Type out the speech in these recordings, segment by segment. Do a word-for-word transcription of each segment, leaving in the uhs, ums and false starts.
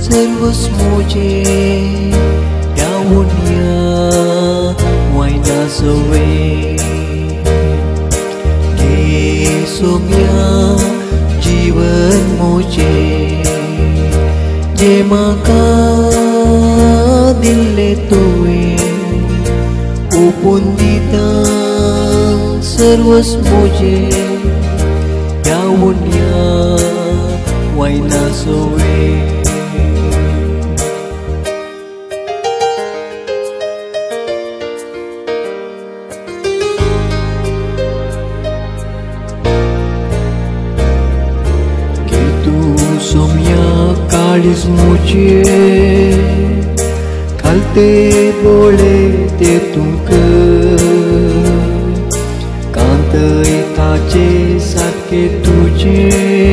सर्वच मोजे यावुनिया वायना सवे गे सोम्या जीवन मोजे जे माका दिले तुवे ओपून दिता सर्वच मोजे यावुनिया वायना सवे सोम्या काळीज मुझे घालते बोळे ते तुमक कांतय ताचे सारखे तुझे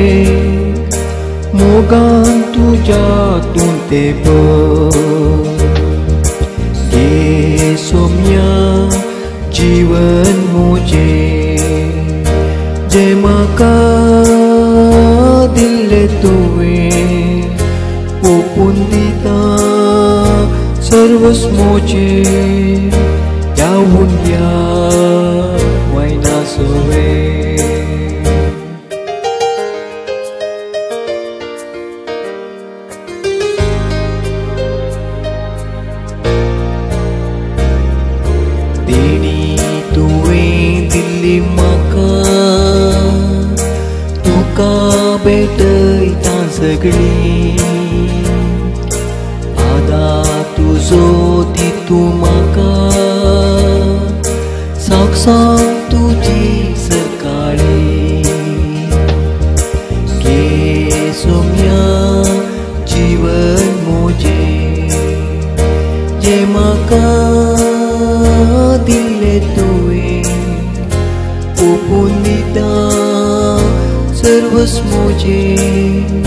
मोगान तुझ्यातून ते गे सोम्या जीवन मुझे जे माका दिले तुवे ओपून दिता सर्वच मोजे यावुनिया वायना सवे देणी तुवें दिल्ली म्हाका तुका भेटयता सगळी आदा तुजो दितू म्हाका साक्षात तुजी सकाळी गे सोम्या जीवन मोजे जे म्हाका दिले तुवें ओपून दिता सर्वच मोजे